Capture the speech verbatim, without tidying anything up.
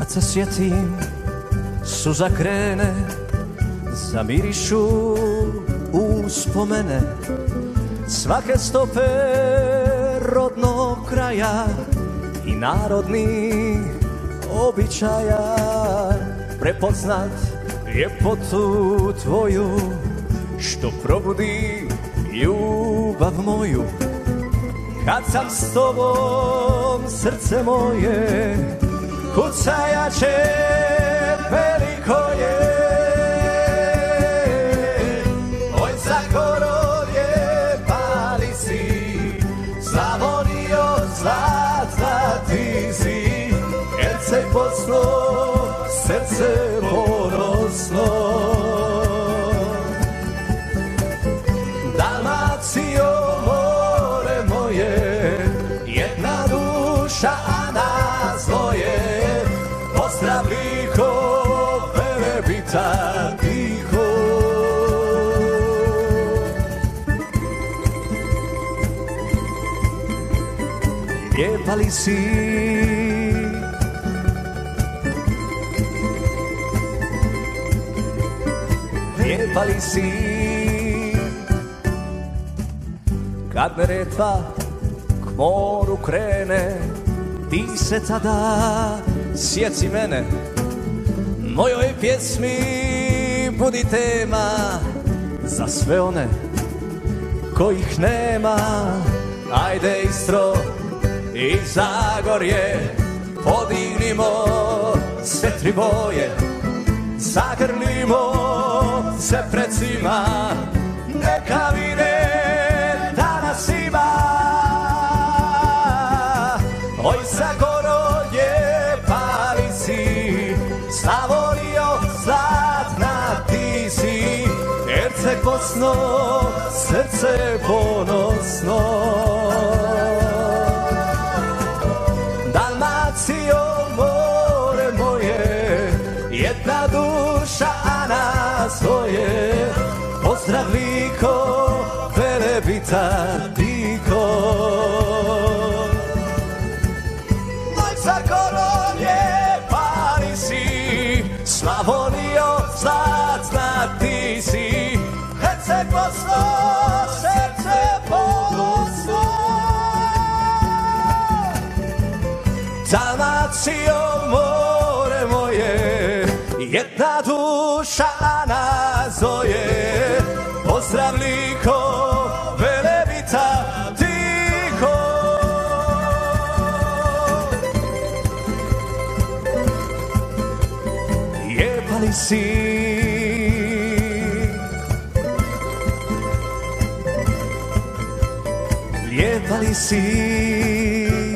Kad se sjetim, suza krene, zamirišu uspomene svake stope rodnog kraja i narodnih običaja. Prepoznat ljepotu tvoju što probudi ljubav moju. Kad sam s tobom, srce moje kucajače veliko je. Oj, za korovje pali si, Slavonijo zlatna ti si. Erceg Bosno, srce ponosno. Dalmacijo, more moje, jedna duša, a nas dvoje. Pozdrav liko, Velebita tiho. Lijepa li si, lijepa li si, kad Neretva k moru krene, ti se tada sjeci mene. Mojoj pjesmi budi tema za sve one kojih nema. Ajde Istro i Zagorje, podignimo sve tri boje, zagrlimo se precima, neka vide da nas ima. Oj, Zagorje pali si, Slavonijo zlatna ti si. Erceg Bosno, srce ponosno. Dalmacijo, more moje, jedna duša, a nas dvoje. Pozdrav liko, Velebita tiho. Moj Zagorje pali si, Slavonijo zlatna ti si. Erceg Bosno, srce ponosno. Dalmacijo, more moje, jedna duša, a nas dvoje. Pozdrav liko, Velebita tiho. Lijepa li si, lijepa li si.